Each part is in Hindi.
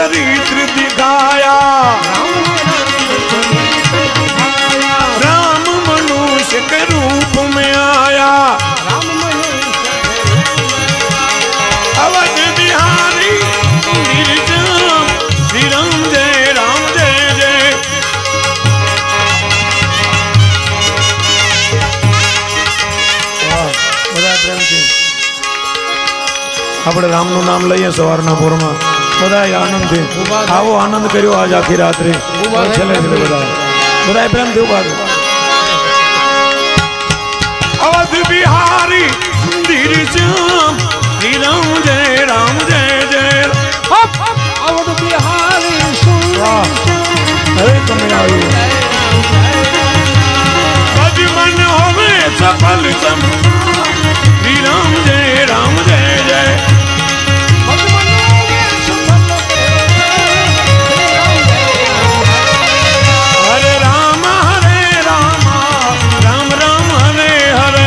चरित्र दिखाया, राम मनुष्य के रूप में आया। अवध बिहारी गिरिजाम श्री राम जय जय। આપણે રામનું નામ લઈએ સવારના ભોરમાં, બધાય આનંદથી આવો, આનંદ કર્યો આજ આખી રાત્રે, છેલ્લે બધાય પ્રેમથી ઉભા રહો। અવધ બિહારી गिरिजाम श्री राम जय जय। अवध बिहारी अरे तुम्हें आई मन होवे सफल सम श्री राम जय जय। हरे राम राम राम हरे हरे,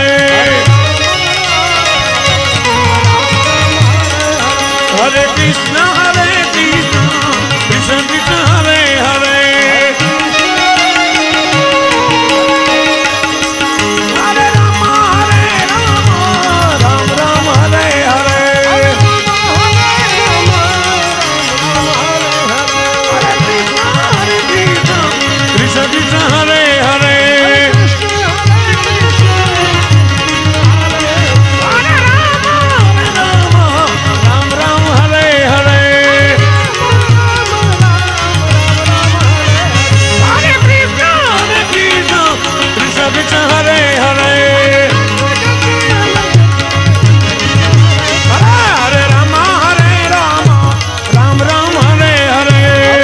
हरे कृष्ण कृष्ण कृष्ण हरे हरे। हरे राम राम राम हरे हरे, कृष्ण कृष्ण हरे हरे। राम राम हरे हरे, कृष्ण कृष्ण हरे हरे। हरे राम राम राम हरे हरे,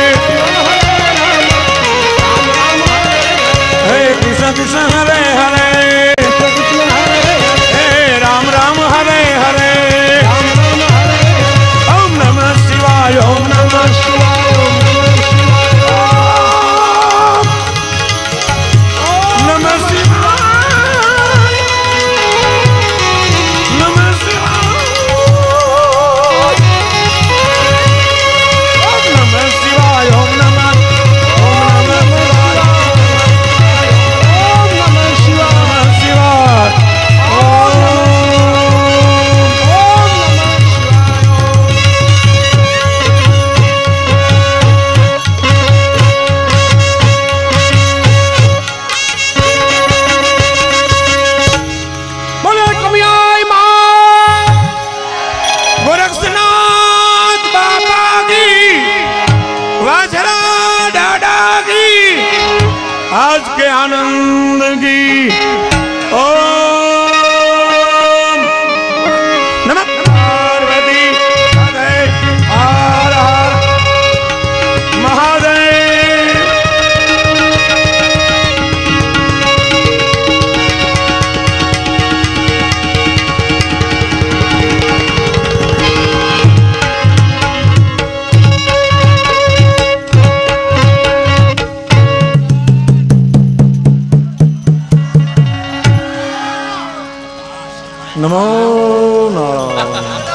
हे कृष्ण कृष्ण हरे हरे, हे राम राम हरे हरे। ओम नमः शिवाय, ओम नमः शिवाय, नमः शिवाय, नमः शिवाय, ओम नमः शिवाय, ओम नमः गोरक्षनाथ बाबा की, वाजरा दादा की, आज के आनंद की। ओम नमः पार्वती हर हर महादेव। नमो नारायण।